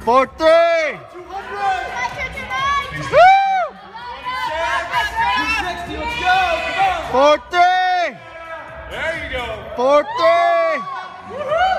4-3. 200. Woo! 260, let's go. Come on. 4-3. There you go. 4-3. Woohoo!